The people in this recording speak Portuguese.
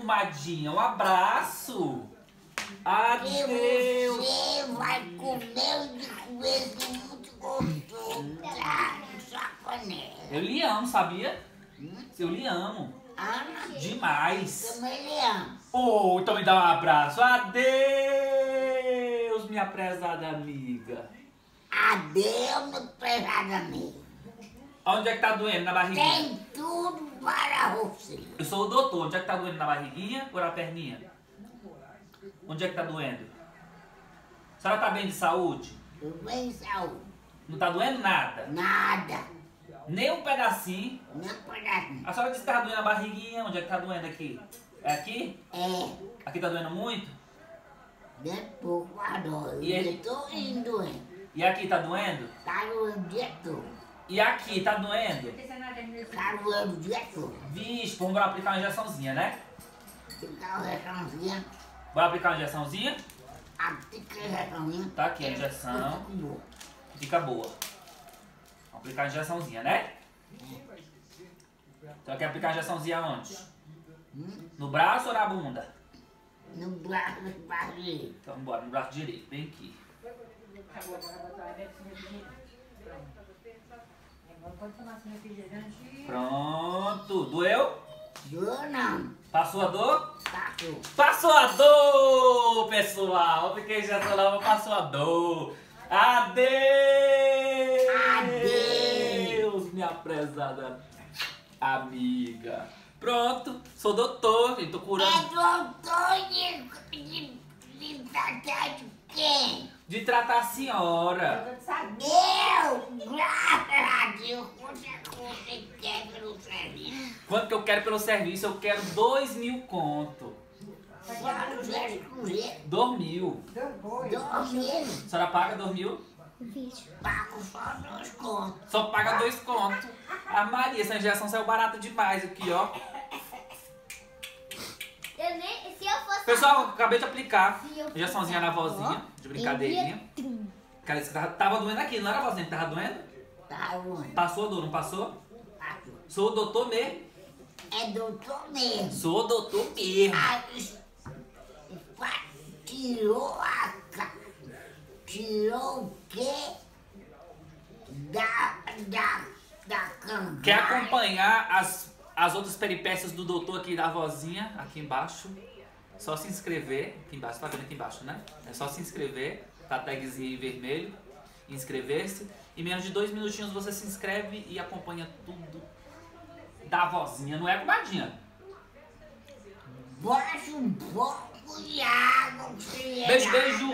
comadinha. Um abraço. Adeus. Você vai comer de coelho muito gostoso, tá? Sua panela. Eu lhe amo, sabia? Eu lhe amo. Ana, Demais. também lhe amo. Oh, então me dá um abraço. Adeus, minha prezada amiga. Adeus, meu prezado amigo. Onde é que tá doendo? Na barriguinha? Tem tudo para você. Eu sou o doutor. Onde é que tá doendo? Na barriguinha ou na perninha? Onde é que tá doendo? A senhora tá bem de saúde? Eu venho em saúde. Não tá doendo nada? Nada. Nem um pedacinho? Nem um pedacinho. A senhora disse que tá doendo a barriguinha. Onde é que tá doendo aqui? É aqui? É. Aqui tá doendo muito? Depois adoro. E ele- Eu tô indo, hein? E aqui tá doendo? Tá doendo o dia todo. E aqui tá doendo? Tá doendo o dia todo. Vixe, vamos aplicar uma injeçãozinha, né? Fica o restãozinho. Bora aplicar uma injeçãozinha? Aqui que é restãozinho. Tá aqui a injeção. Fica boa. Vamos aplicar a injeçãozinha, né? Então quer aplicar a injeçãozinha onde? No braço ou na bunda? No braço do barriga. Então bora, no braço direito, bem aqui. Pronto, doeu? Doeu não. Passou a dor? Passou. Passou a dor, pessoal! Fiquei já falando, passou a dor. Adeus! Adeus. Minha prezada amiga. Pronto, sou doutor, gente, tô É curando. doutor de tratar de quem? De tratar a senhora. Deus! Graças a Deus! Você quer pelo serviço? Quanto que eu quero pelo serviço? Eu quero 2.000 conto. Só no escolher. 2.000. 2.000. A senhora paga 2.000? Pago só 2 contos. Só paga 2 conto. A Maria, essa injeção saiu barata demais aqui, ó. Se eu fosse... Pessoal, acabei de aplicar Se eu injeçãozinha na vozinha, de brincadeirinha. Cara, isso tava doendo aqui, não era a vozinha que tava doendo? Tá ruim. Passou a dor, não passou? Passou. Sou o doutor mesmo. É doutor mesmo. Sou o doutor mesmo. Aí, tirou a tirou o quê? Da cama. Quer acompanhar as outras peripécias do doutor aqui da vozinha, aqui embaixo? Só se inscrever. Aqui embaixo, tá vendo aqui embaixo, né? É só se inscrever. Tá a tagzinha em vermelho. Inscrever-se. Em menos de 2 minutinhos você se inscreve e acompanha tudo da vozinha. Não é, comadinha? Bota um pouco de água. Beijo, beijo.